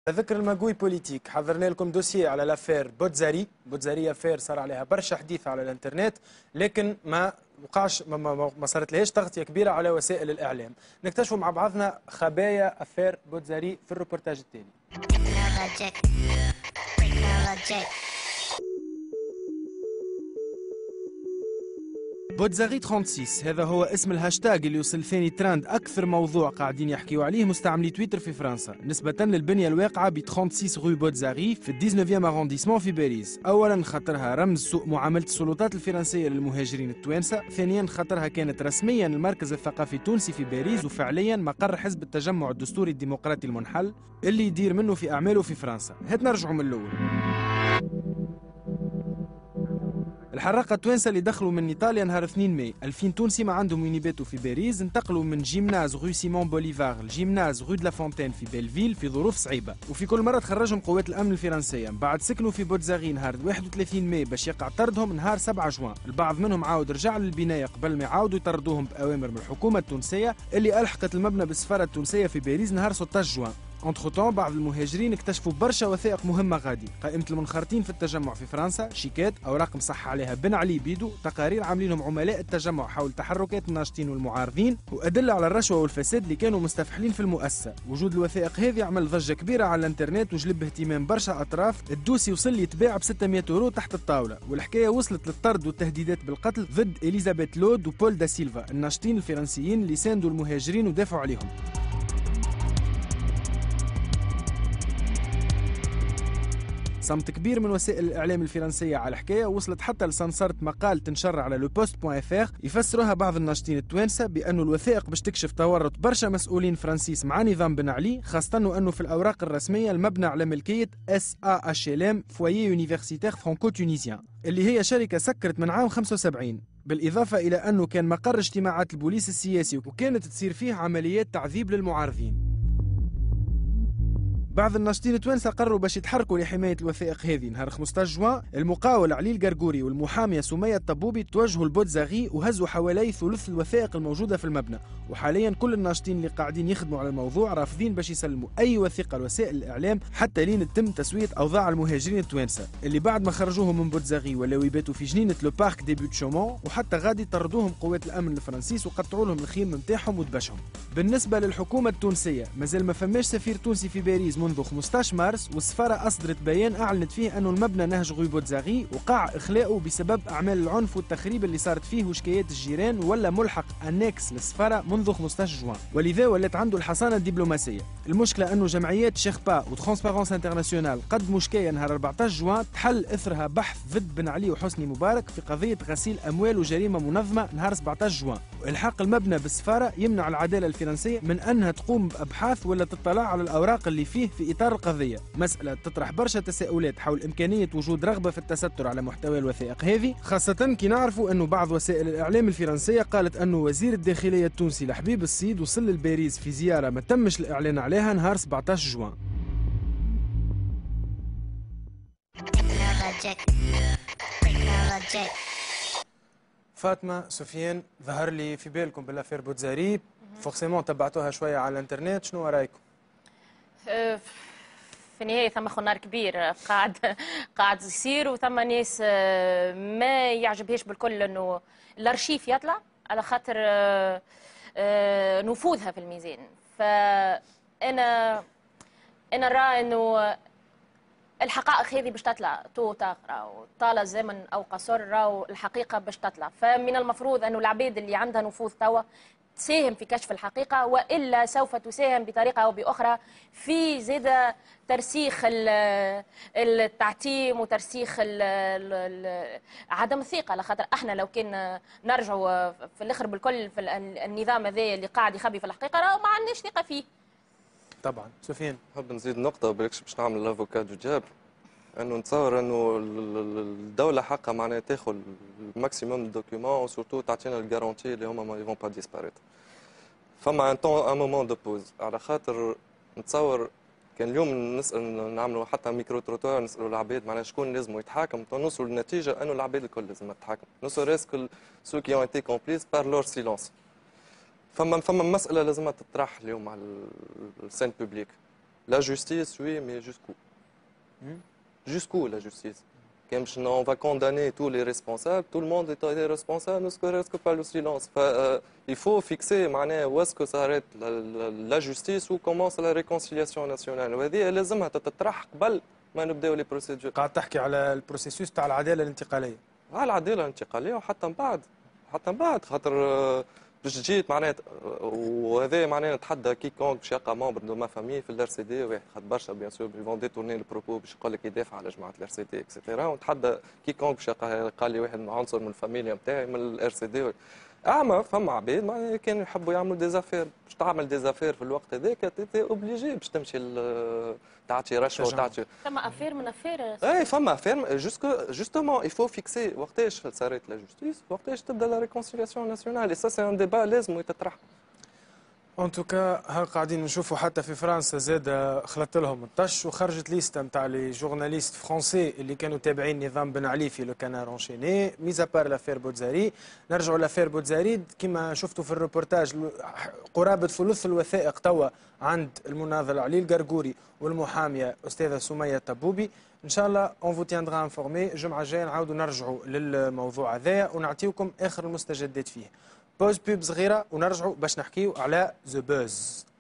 ذكر المقوي بوليتيك حضرنا لكم دوسية على لافير بوتزاري افير صار عليها برشا حديث على الانترنت، لكن ما وقعش ما صارت لهاش تغطية كبيرة على وسائل الإعلام. نكتشفوا مع بعضنا خبايا افير بوتزاري في الروبورتاج التالي. بوتزاغي 36 هذا هو اسم الهاشتاج اللي وصل ثاني تراند أكثر موضوع قاعدين يحكيوا عليه مستعملي تويتر في فرنسا، نسبة للبنية الواقعة ب 36 رو بوتزاغي في 19 أرونديسمون في باريس. أولا خاطرها رمز سوء معاملة السلطات الفرنسية للمهاجرين التوانسة، ثانيا خاطرها كانت رسميا المركز الثقافي التونسي في باريس وفعليا مقر حزب التجمع الدستوري الديمقراطي المنحل اللي يدير منه في أعماله في فرنسا. هات نرجعوا من الأول. الحراقة التوانسة اللي دخلوا من إيطاليا نهار 2 ماي 2000 تونسي ما عندهم وين يباتوا في باريس انتقلوا من جيمناز غو سيمون بوليفار لجيمناز غو دلا فونتين في بيلفيل في ظروف صعيبة، وفي كل مرة تخرجهم قوات الأمن الفرنسية. بعد سكنوا في بوتزاغي نهار 31 ماي باش يقع طردهم نهار 7 جوان. البعض منهم عاود رجع للبناية قبل ما يعاودوا يطردوهم بأوامر من الحكومة التونسية اللي ألحقت المبنى بالسفارة التونسية في باريس نهار 16 جوان. انتر بعض المهاجرين اكتشفوا برشا وثائق مهمة غادي، قائمة المنخرطين في التجمع في فرنسا، شيكات، أوراق مصح عليها بن علي بيدو، تقارير عاملينهم عملاء التجمع حول تحركات الناشطين والمعارضين، وأدلة على الرشوة والفساد اللي كانوا مستفحلين في المؤسسة. وجود الوثائق هذه عمل ضجة كبيرة على الانترنت وجلب اهتمام برشا أطراف. الدوسي وصل يتباع ب 600 يورو تحت الطاولة، والحكاية وصلت للطرد والتهديدات بالقتل ضد إليزابيث لود وبول دا سيلفا الناشطين الفرنسيين اللي ساندوا المهاجرين ودافعوا عليهم. صمت كبير من وسائل الإعلام الفرنسية على الحكاية، وصلت حتى لسنصرة مقال تنشر على لو بوست بوان اف يفسروها بعض الناشطين التوانسة بأنه الوثائق باش تكشف تورط برشا مسؤولين فرنسيس مع نظام بن علي، خاصة أنه في الأوراق الرسمية المبنى على ملكية SAHLM فويي يونيفرسيتير فرانكو تونيزيان اللي هي شركة سكرت من عام 75، بالإضافة إلى أنه كان مقر اجتماعات البوليس السياسي وكانت تصير فيه عمليات تعذيب للمعارضين. بعض الناشطين التوانسة قرروا باش يتحركوا لحماية الوثائق هذه. نهار 15 جوان المقاول علي القرقوري والمحامية سمية الطبوبي توجهوا لبوتزاغي وهزوا حوالي ثلث الوثائق الموجودة في المبنى، وحاليا كل الناشطين اللي قاعدين يخدموا على الموضوع رافضين باش يسلموا أي وثيقة لوسائل الإعلام حتى لين تتم تسوية أوضاع المهاجرين التوانسة اللي بعد ما خرجوهم من بوتزاغي ولاو يباتوا في جنينة لو بارك دي بوت شومون، وحتى غادي طردوهم قوات الأمن الفرنسيس وقطعوا لهم الخيم نتاعهم ودبشهم. بالنسبة للحكومة التونسية مازال ما فماش سفير تونسي في باريس منذ 15 مارس، والسفارة أصدرت بيان أعلنت فيه أنه المبنى نهج غوي بوتزاغي وقع إخلاؤه بسبب أعمال العنف والتخريب اللي صارت فيه وشكايات الجيران، ولا ملحق أنكس للسفارة منذ 15 جوان، ولذا ولات عنده الحصانة الدبلوماسية. المشكلة أنه جمعيات شيخبا وترانسبارونس انترناسيونال قدموا شكاية نهار 14 جوان تحل إثرها بحث ضد بن علي وحسني مبارك في قضية غسيل أموال وجريمة منظمة نهار 17 جوان. والحاق المبنى بالسفارة يمنع العدالة الفرنسية من أنها تقوم بأبحاث ولا تطلع على الأوراق اللي فيه في إطار القضية. مسألة تطرح برشا تساؤلات حول إمكانية وجود رغبة في التستر على محتوى الوثائق هذه، خاصة كي نعرفوا أنه بعض وسائل الإعلام الفرنسية قالت أنه وزير الداخلية التونسي لحبيب السيد وصل لباريس في زيارة ما تمش الإعلان عليها نهار 17 جوان. فاطمة سفيان، ظهر لي في بالكم بالافير بوتزاري، فورسيمون تبعتوها شويه على الانترنت، شنو رايكم؟ في النهايه ثم خنار كبير قاعد يصير، وثم ناس ما يعجبهاش بالكل انه الارشيف يطلع على خاطر نفوذها في الميزان. فانا نرى انه الحقائق هذه باش تطلع تقرا طال الزمن او قصر، راهو الحقيقه باش تطلع. فمن المفروض انه العباد اللي عندها نفوذ توا تساهم في كشف الحقيقه، والا سوف تساهم بطريقه او باخرى في زياده ترسيخ التعتيم وترسيخ عدم الثقه. لخاطر احنا لو كان نرجعوا في الاخر بالكل في النظام هذا اللي قاعد يخبي في الحقيقه راهو ما عندناش ثقه فيه. طبعا. سفيان، نحب نزيد نقطة بريكش باش نعمل لافوكا دو جاب، انه نتصور انه الدولة حقها معناها تاخذ الماكسيموم دو دوكيومون وسورتو تعطينا الجارونتي اللي هما ما يفون با ديسباريتر. فما ان طون ان مومون دو بوز، على خاطر نتصور كان اليوم نسال نعملوا حتى ميكرو تروتوار نسالوا العباد معناها شكون لازم يتحاكم، نوصلوا للنتيجة انه العباد الكل لازم تتحاكم، نو سوريس سو كي اون ايتي كومبليس بار لور سيلونس. فما مسألة لازم تطرح اليوم على السين بوبليك، La justice, oui, mais jusqu'où? Jusqu'où la justice? On va condamner tous les responsables, tout le monde est responsable, ne serait-ce que par le silence. Il faut fixer où est-ce que s'arrête la justice, où commence la réconciliation nationale. وهذه لازمها تتطرح قبل ما نبداو لي بروسيدور. قاعد تحكي على البروسيسوس تاع العداله الانتقاليه. على العداله الانتقاليه وحتى من بعد، خاطر باش تجي وهذا نتحدى كيكونغ باش يلقى ممبر دو ما فامي في الار سي دي واحد، خاطر برشا بيان سور يفون ديتورني البروبو باش يقول لك يدافع على جماعه الار سي دي اكسيتيرا، ونتحدى كيكونغ باش يلقى لي واحد عنصر من الفاميليا نتاعي من الار سي دي. اما فما عباد كانوا يحبوا يعملوا ديزافير، باش تعمل ديزافير في الوقت هذاك تي اوبليجي باش تمشي تعطي رشوه وتعطي. فما افير من افير. اي فما افير جوستومون يفو فيكسي وقتاش صارت لا جوستيس، وقتاش تبدا لا ريكونسيلياسيون ناسيونال، اي سا سي ان ديبا لازم يتطرح. ان توكا هل قاعدين نشوفوا حتى في فرنسا زاد خلط لهم الطش وخرجت ليستا نتاع لي جورناليست فرونسي اللي كانوا تابعين نظام بن علي في لو كانار انشيني، ميزا بار لافير بوتزاري. نرجعوا لافير بوتزاري كما شفتوا في الروبورتاج، قرابه ثلث الوثائق توا عند المناضل علي القرقوري والمحاميه استاذه سميه الطبوبي. ان شاء الله اون فو تياندرا انفورمي. الجمعه الجايه نعاودوا نرجعوا للموضوع هذايا ونعطيكم اخر المستجدات فيه. بوز بيب صغيره ونرجعوا باش نحكيو على ذا بوز.